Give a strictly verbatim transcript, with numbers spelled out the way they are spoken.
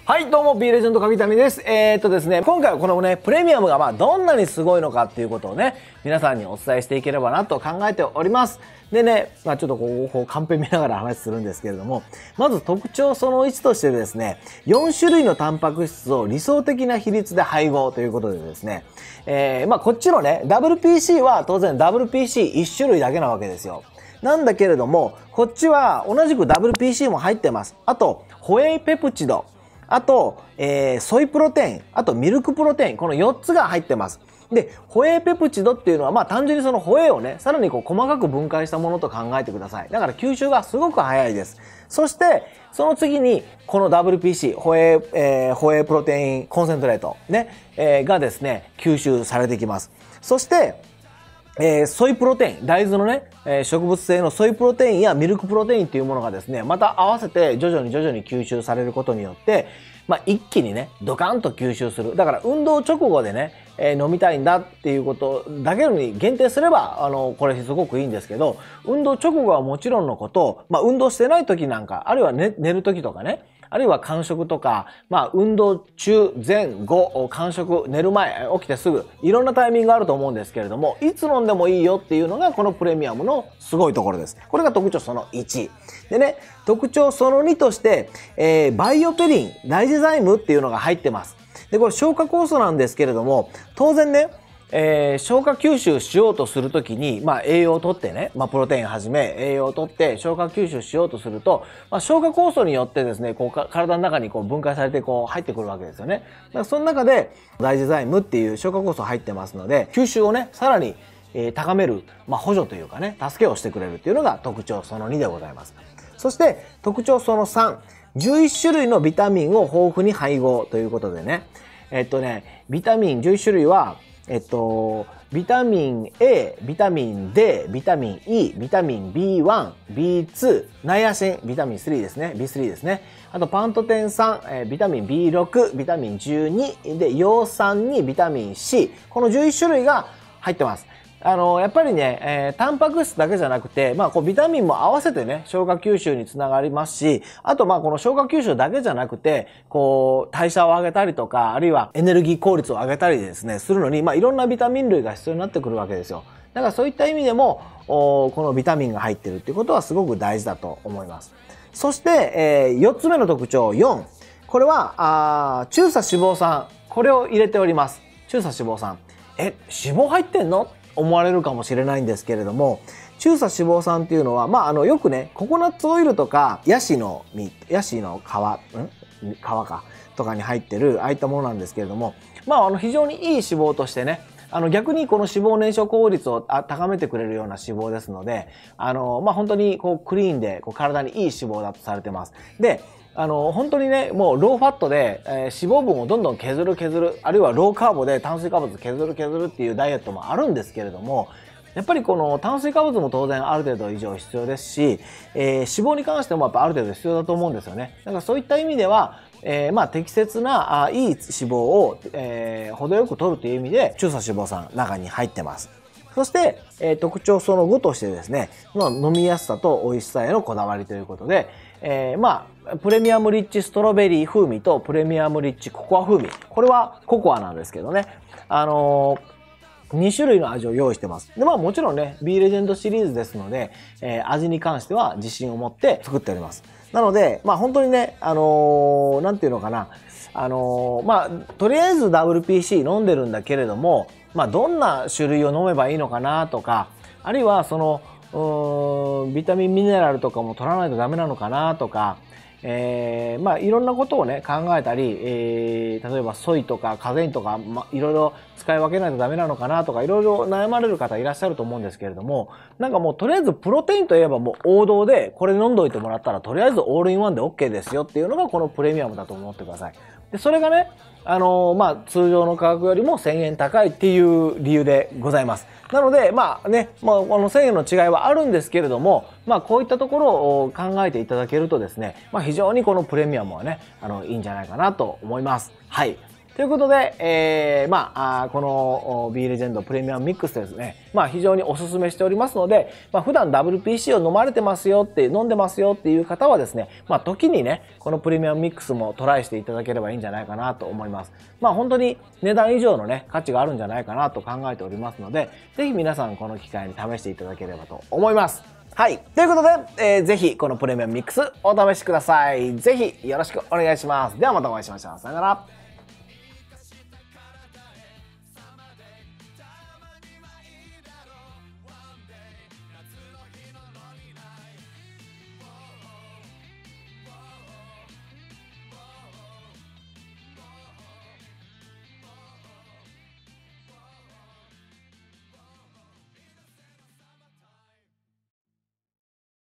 はい、どうも、B レジェンド鍵谷です。えー、っとですね、今回はこのね、プレミアムがまあどんなにすごいのかっていうことをね、皆さんにお伝えしていければなと考えております。でね、まあちょっとこう、こうカンペ見ながら話するんですけれども、まず特徴そのいちとしてですね、よん種類のタンパク質を理想的な比率で配合ということでですね、えー、まあこっちのね、ダブリューピーシー は当然 ダブリューピーシーいち 種類だけなわけですよ。なんだけれども、こっちは同じく ダブリューピーシー も入ってます。あと、ホエイペプチド。あと、えー、ソイプロテイン、あとミルクプロテイン、このよっつが入ってます。で、ホエイペプチドっていうのは、まあ単純にそのホエイをね、さらにこう細かく分解したものと考えてください。だから吸収がすごく早いです。そして、その次に、この ダブリューピーシー、ホエイ、えー、ホエイプロテインコンセントレート、ね、えー、がですね、吸収されてきます。そして、えー、ソイプロテイン、大豆のね、えー、植物性のソイプロテインやミルクプロテインっていうものがですね、また合わせて徐々に徐々に吸収されることによって、まあ一気にね、ドカンと吸収する。だから運動直後でね、えー、飲みたいんだっていうことだけに限定すれば、あの、これすごくいいんですけど、運動直後はもちろんのこと、まあ運動してない時なんか、あるいは寝、寝る時とかね、あるいは間食とか、まあ運動中、前後、間食、寝る前、起きてすぐ、いろんなタイミングがあると思うんですけれども、いつ飲んでもいいよっていうのがこのプレミアムのすごいところです。これが特徴そのいち。でね、特徴そのにとして、えー、バイオペリン、ライジザイムっていうのが入ってます。で、これ消化酵素なんですけれども、当然ね、えー、消化吸収しようとするときに、まあ栄養をとってね、まあプロテインはじめ栄養をとって消化吸収しようとすると、まあ消化酵素によってですね、こうか体の中にこう分解されてこう入ってくるわけですよね。だからその中でライジザイムっていう消化酵素入ってますので、吸収をね、さらにえー、高める、まあ、補助というかね、助けをしてくれるっていうのが特徴そのにでございます。そして特徴そのさん、じゅういち種類のビタミンを豊富に配合ということでね、えっとね、ビタミンじゅういち種類は、えっと、ビタミン A、ビタミン D、ビタミン E、ビタミン ビーワン、ビーツー、ナイアシン、ビタミンスリーですね、ビースリー ですね。あとパントテンさん、えー、ビタミン ビーロク、ビタミンじゅうに、で、葉酸にビタミン C、このじゅういち種類が入ってます。あの、やっぱりね、えー、タンパク質だけじゃなくて、まあ、こう、ビタミンも合わせてね、消化吸収につながりますし、あと、まあ、この消化吸収だけじゃなくて、こう、代謝を上げたりとか、あるいはエネルギー効率を上げたりですね、するのに、まあ、いろんなビタミン類が必要になってくるわけですよ。だからそういった意味でも、このビタミンが入ってるっていうことはすごく大事だと思います。そして、えー、よっつめの特徴よん。これは、あ中鎖脂肪酸。これを入れております。中鎖脂肪酸。え、脂肪入ってんの？思われるかもしれないんですけれども、中鎖脂肪酸っていうのは、まあ、あの、よくね、ココナッツオイルとか、ヤシの実、ヤシの皮、ん皮か、とかに入ってる、ああいったものなんですけれども、まあ、あの、非常にいい脂肪としてね、あの、逆にこの脂肪燃焼効率を高めてくれるような脂肪ですので、あの、まあ、本当にこう、クリーンで、こう、体にいい脂肪だとされてます。で、あの、本当にね、もうローファットで、えー、脂肪分をどんどん削る削る、あるいはローカーボで炭水化物削る削るっていうダイエットもあるんですけれども、やっぱりこの炭水化物も当然ある程度以上必要ですし、えー、脂肪に関してもやっぱある程度必要だと思うんですよね。だからそういった意味では、えー、まあ適切なあいい脂肪を、えー、程よく取るという意味で中鎖脂肪酸中に入ってます。そして、えー、特徴そのごとしてですね、まあ、飲みやすさと美味しさへのこだわりということで、えー、まあ、プレミアムリッチストロベリー風味とプレミアムリッチココア風味。これはココアなんですけどね。あのー、に種類の味を用意してます。で、まあもちろんね、B レジェンドシリーズですので、えー、味に関しては自信を持って作っております。なので、まあ本当にね、あのー、なんていうのかな。あのー、まあ、とりあえず ダブリューピーシー 飲んでるんだけれども、まあ、どんな種類を飲めばいいのかなとか、あるいはその、うーん、ビタミンミネラルとかも取らないとダメなのかなとか、えー、まあいろんなことをね考えたり、えー、例えばソイとかカゼインとか、まあ、いろいろ使い分けないとダメなのかなとかいろいろ悩まれる方いらっしゃると思うんですけれども、なんかもうとりあえずプロテインといえばもう王道でこれ飲んどいてもらったらとりあえずオールインワンで OK ですよっていうのがこのプレミアムだと思ってください。でそれがね、あのー、まあ通常の価格よりもせんえん高いっていう理由でございます。なのでまあね、まあ、このせんえんの違いはあるんですけれども、まあこういったところを考えていただけるとですね、まあ非常にこのプレミアムはね、あのいいんじゃないかなと思います。はい。 ということで、えー、まあ、あこの B レジェンドプレミアムミックスですね、まあ非常にお勧めしておりますので、まあ普段 ダブリューピーシー を飲まれてますよって、飲んでますよっていう方はですね、まあ時にね、このプレミアムミックスもトライしていただければいいんじゃないかなと思います。まあ本当に値段以上のね、価値があるんじゃないかなと考えておりますので、ぜひ皆さんこの機会に試していただければと思います。はい。ということで、えー、ぜひこのプレミアムミックスお試しください。ぜひよろしくお願いします。ではまたお会いしましょう。さよなら。